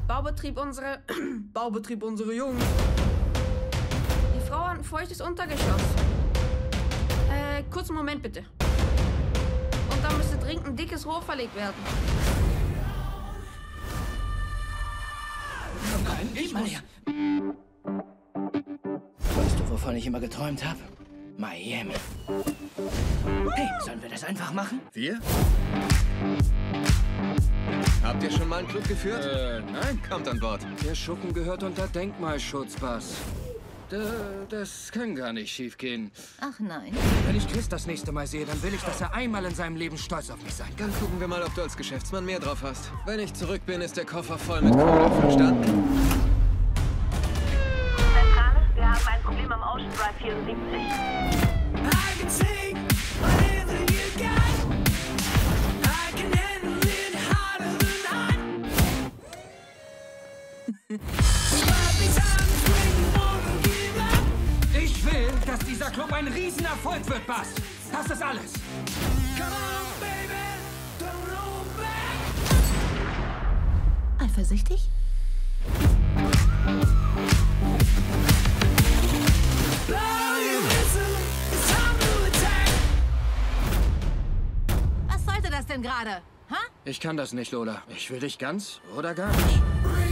Baubetrieb unsere... Baubetrieb unsere Jungs. Die Frau hat ein feuchtes Untergeschoss. Kurzen Moment bitte. Und da müsste dringend ein dickes Rohr verlegt werden. Nein, ich mal her. Weißt du, wovon ich immer geträumt habe? Miami. Hey, sollen wir das einfach machen? Wir? Habt ihr schon mal einen Club geführt? Nein. Kommt an Bord. Der Schuppen gehört unter Denkmalschutz, Bass. Das kann gar nicht schiefgehen. Ach nein. Wenn ich Chris das nächste Mal sehe, dann will ich, dass er einmal in seinem Leben stolz auf mich sein kann. Dann gucken wir mal, ob du als Geschäftsmann mehr drauf hast. Wenn ich zurück bin, ist der Koffer voll mit Kohle. Verstanden? Zentrale, wir haben ein Problem am Ocean Drive 74. Ich will, dass dieser Club ein Riesenerfolg wird, Bass. Das ist alles. Eifersüchtig? Was sollte das denn gerade? Ha? Ich kann das nicht, Lola. Ich will dich ganz oder gar nicht.